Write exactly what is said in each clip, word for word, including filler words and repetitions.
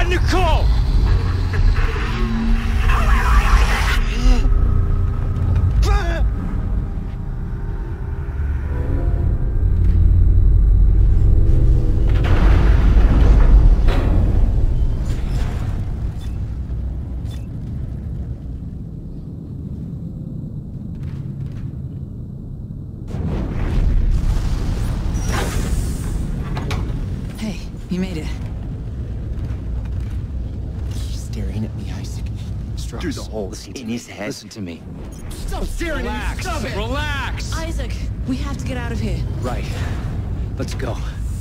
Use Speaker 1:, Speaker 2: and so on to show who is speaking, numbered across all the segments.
Speaker 1: God, Nicole!
Speaker 2: You made it.
Speaker 3: He's staring at me, Isaac. Strauss.
Speaker 1: Through the hole
Speaker 3: in his head.
Speaker 1: Listen to me.
Speaker 3: Stop staring at me!
Speaker 1: Relax.
Speaker 3: Stop it!
Speaker 1: Relax.
Speaker 2: Isaac, we have to get out of here.
Speaker 1: Right. Let's go.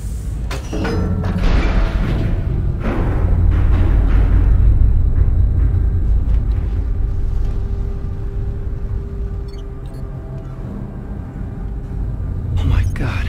Speaker 1: Oh my God.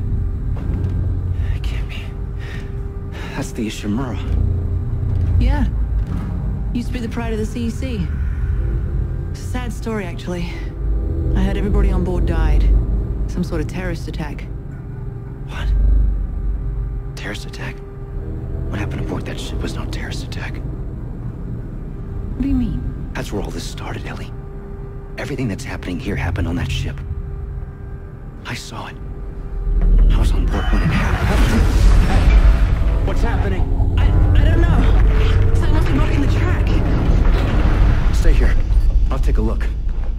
Speaker 1: It can't be. That's the Ishimura.
Speaker 2: Yeah. Used to be the pride of the C E C. It's a sad story, actually. I heard everybody on board died. Some sort of terrorist attack.
Speaker 1: What? Terrorist attack? What happened aboard that ship was no terrorist attack.
Speaker 2: What do you mean?
Speaker 1: That's where all this started, Ellie. Everything that's happening here happened on that ship. I saw it. I was on board when it happened. What's happening?
Speaker 2: I... I don't know. Something must be blocking the track.
Speaker 1: Stay here. I'll take a look.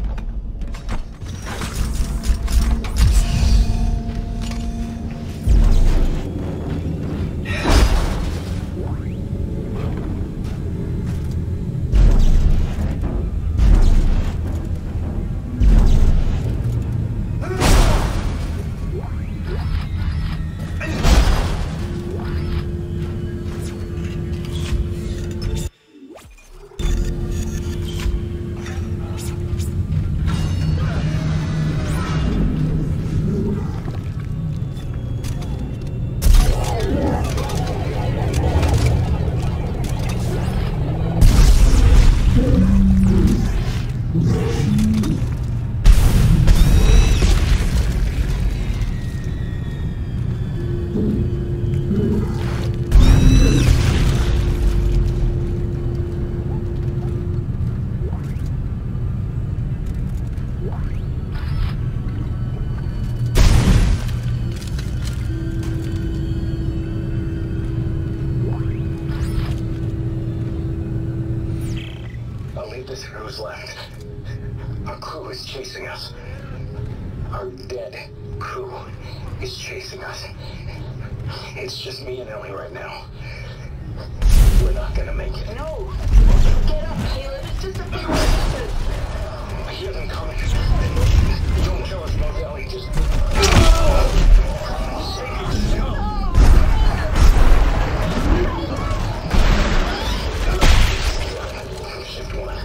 Speaker 4: Who's left? Our crew is chasing us. Our dead crew is chasing us. It's just me and Ellie right now. We're not gonna make it.
Speaker 5: No! Get up, Caleb. It's just a few minutes.
Speaker 4: I hear them coming. Don't kill us, both, Ellie. Just... Shift one.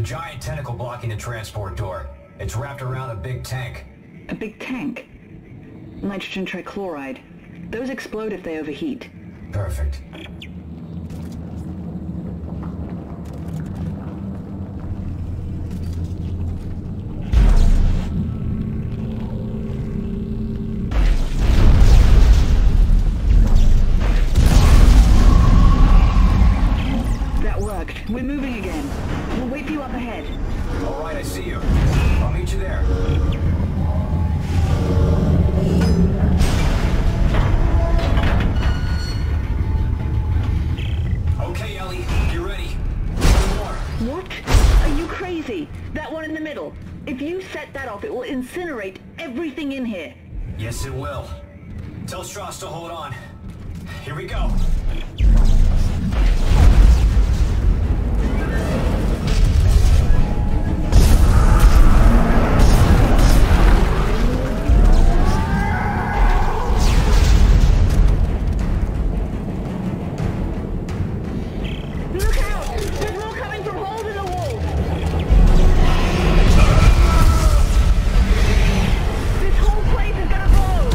Speaker 6: giant tentacle blocking the transport door. It's wrapped around a big tank.
Speaker 2: A big tank? Nitrogen trichloride. Those explode if they overheat.
Speaker 6: Perfect.
Speaker 2: That worked. We're moving again. We'll wait for you up ahead.
Speaker 6: All right, I see you. I'll meet you there. Okay, Ellie, you ready? One more.
Speaker 2: What? Are you crazy? That one in the middle. If you set that off, it will incinerate everything in here.
Speaker 6: Yes, it will. Tell Strauss to hold on. Here we go.
Speaker 2: Look out! There's more coming from holes in the wall! This whole place is gonna blow!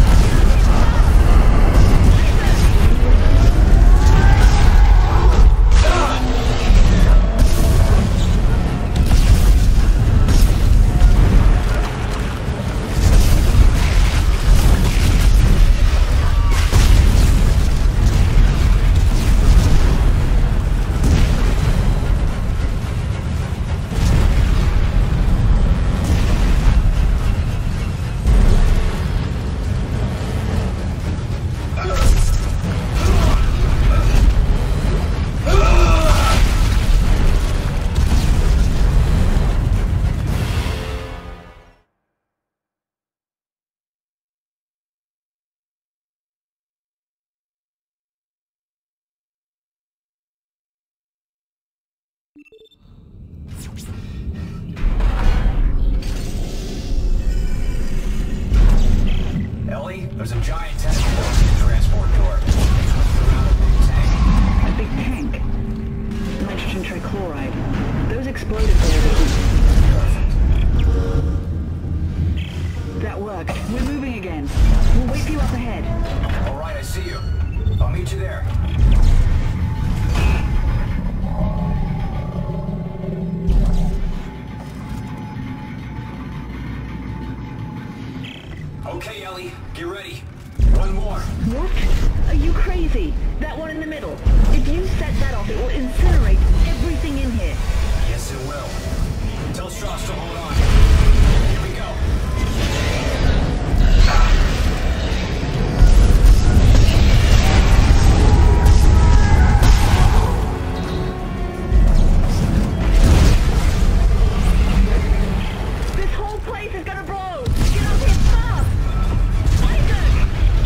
Speaker 6: Ellie, there's a giant tentacle blocking the transport door. It's wrapped around a big tank.
Speaker 2: A big tank. Nitrogen trichloride. Those explode if they overheat.
Speaker 6: Perfect.
Speaker 2: That worked. We're moving again. We'll wait for you up ahead.
Speaker 6: All right, I see you. I'll meet you there. Okay, Ellie, get ready. One more.
Speaker 2: What? Are you crazy? That one in the middle. If you set that off, it will incinerate everything in here.
Speaker 6: Yes, it will. Tell Strauss to hold on. Here we go.
Speaker 2: This whole place is gonna blow! Get up here fast! Isaac!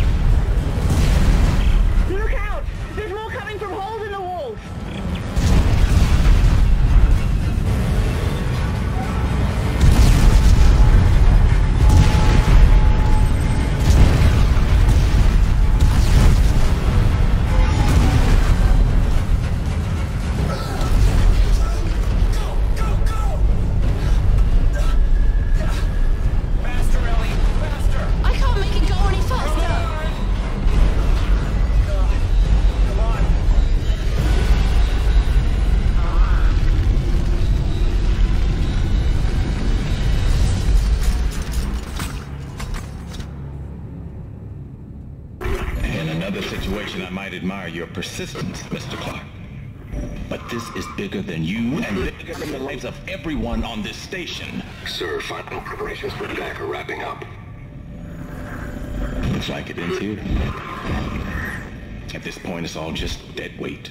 Speaker 2: Look out! There's more coming from holes in the walls!
Speaker 6: Faster, Ellie! Faster!
Speaker 7: I can't make it go any faster!
Speaker 6: Come on!
Speaker 8: In another situation, I might admire your persistence, Mister Clark. But this is bigger than you and bigger than the lives of everyone on this station.
Speaker 4: Sir, final preparations for attack are wrapping up.
Speaker 8: Looks like it ends here. At this point, it's all just dead weight.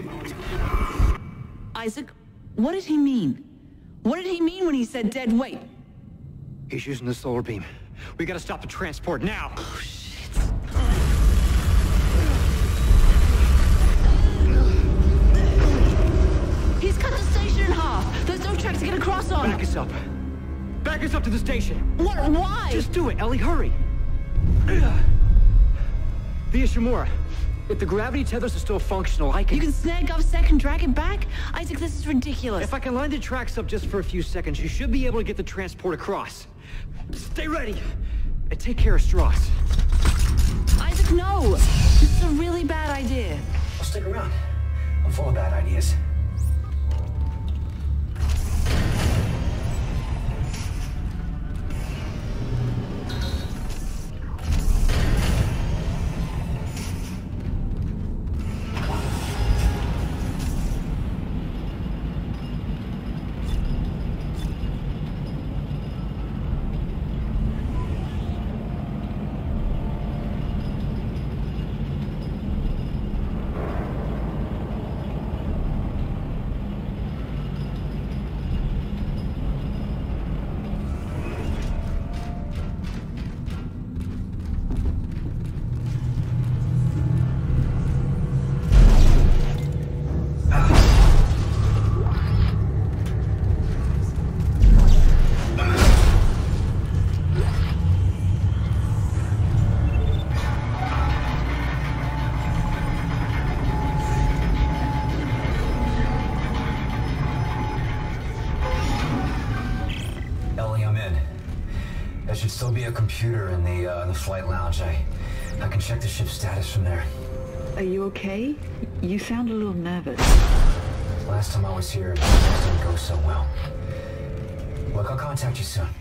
Speaker 2: Isaac, what did he mean? What did he mean when he said dead weight?
Speaker 1: He's using the solar beam. We gotta stop the transport now.
Speaker 2: Oh, shit. He's cut the station in half. There's no track to get across on.
Speaker 1: Back us up. Back us up to the station.
Speaker 2: What? Why?
Speaker 1: Just do it, Ellie. Hurry. The Ishimura.
Speaker 3: If the gravity tethers are still functional, I can...
Speaker 2: You can snag GovSec and drag it back? Isaac, this is ridiculous.
Speaker 3: If I can line the tracks up just for a few seconds, you should be able to get the transport across. Stay ready! And take care of Stross.
Speaker 2: Isaac, no! This is a really bad idea.
Speaker 4: I'll stick around. I'm full of bad ideas. A computer in the uh, the flight lounge. I I can check the ship's status from there.
Speaker 9: Are you okay? You sound a little nervous.
Speaker 4: Last time I was here, it didn't go so well. Look, I'll contact you soon.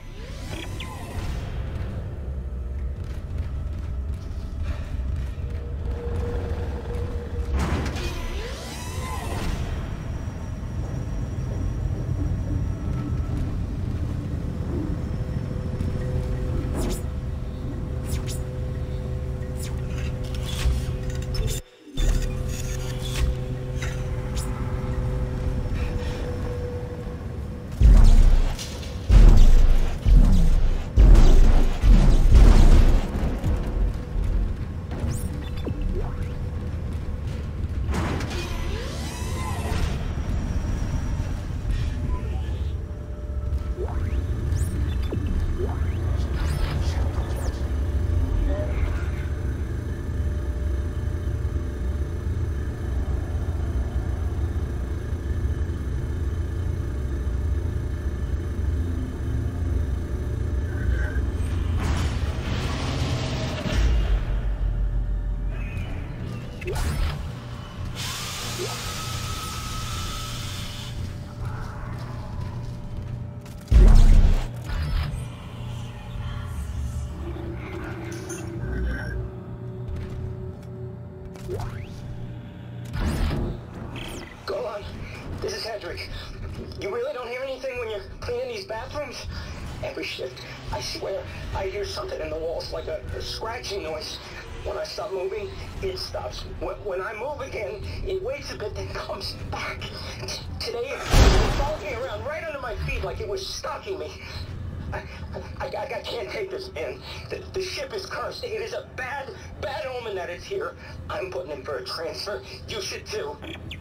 Speaker 4: You really don't hear anything when you're cleaning these bathrooms? Every shift, I swear, I hear something in the walls, like a, a scratching noise. When I stop moving, it stops. When, when I move again, it waits a bit, then comes back. T today, it followed me around right under my feet like it was stalking me. I, I, I, I can't take this, man. The, the ship is cursed. It is a bad, bad omen that it's here. I'm putting in for a transfer. You should too.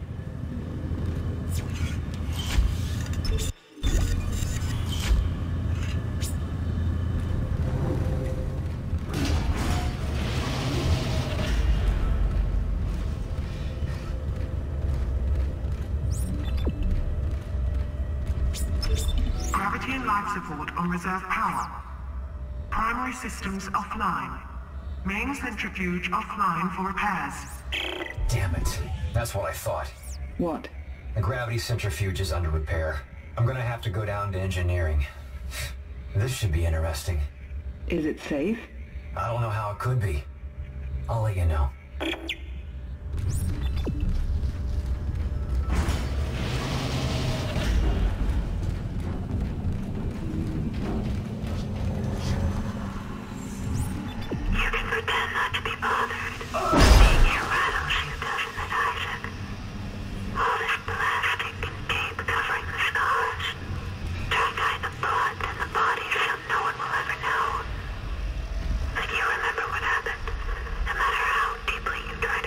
Speaker 10: Gravity and life support on reserve power. Primary systems offline. Main centrifuge offline for repairs.
Speaker 4: Damn it. That's what I thought.
Speaker 9: What?
Speaker 4: The gravity centrifuge is under repair. I'm gonna have to go down to engineering. This should be interesting.
Speaker 9: Is it safe?
Speaker 4: I don't know how it could be. I'll let you know.
Speaker 10: You can pretend not to be bothered. Being here rattles you, doesn't it, Isaac? All this plastic and tape covering the scars. Turned out the blood and the body so no one will ever know. But you remember what happened, no matter how deeply you try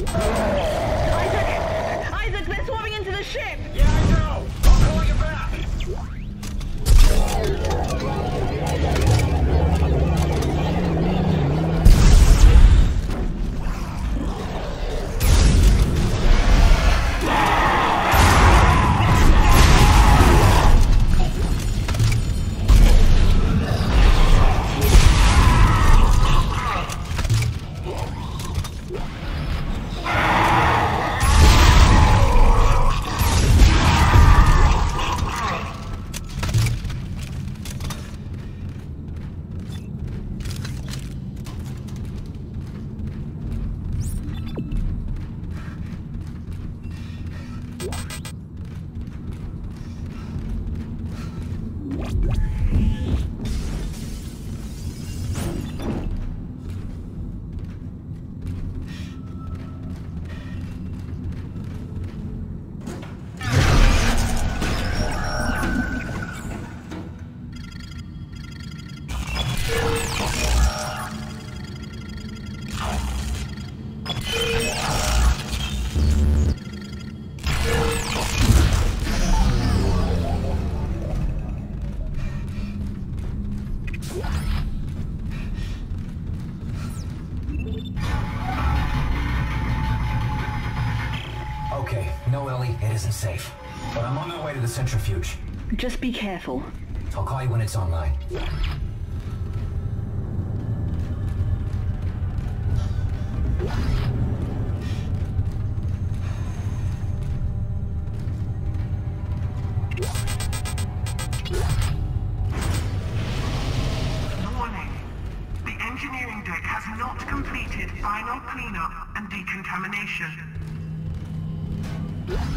Speaker 11: Isaac! Isaac, they're swarming into the ship!
Speaker 6: Yeah, I know! I'll call you back! Okay, no, Ellie, it isn't safe. But I'm on my way to the centrifuge.
Speaker 9: Just be careful.
Speaker 6: I'll call you when it's online.
Speaker 10: Warning. The engineering deck has not completed final cleanup and decontamination.